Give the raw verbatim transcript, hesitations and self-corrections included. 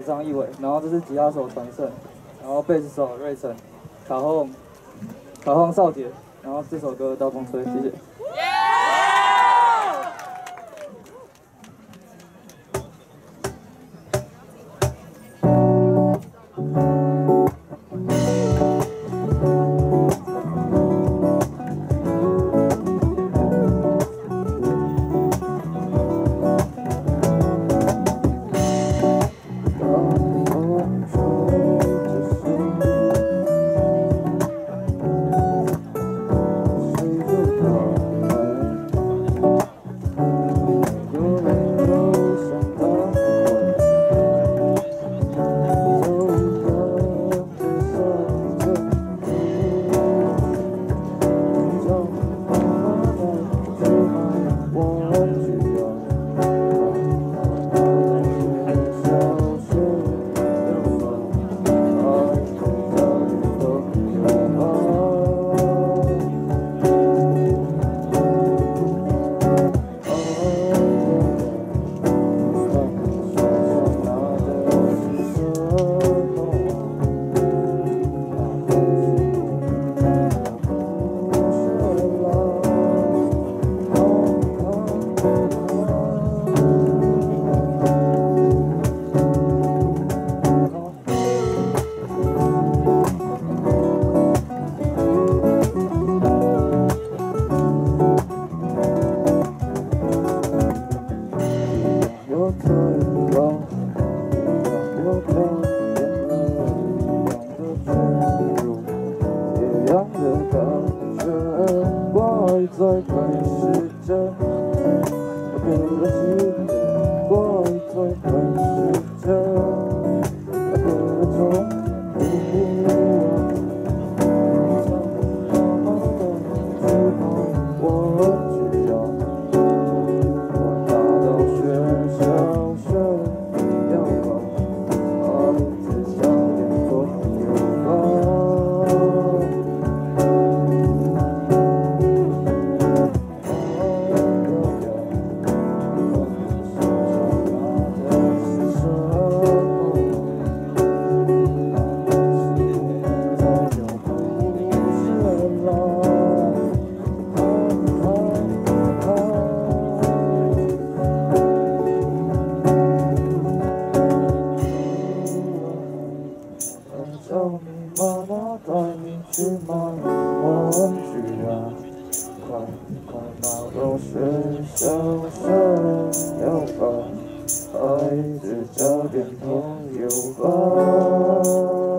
上翊瑋，然后这是吉他手传胜，然后贝斯手瑞成，卡轰卡轰少杰，然后这首歌《大风吹》，谢谢。在开始着，给了时间，我在开始着，给了种不我只要我拿到学校学要把孩子笑脸多有吧。叫你妈妈带你去买玩具啊！快快拿到学校生要把孩子交点朋友吧。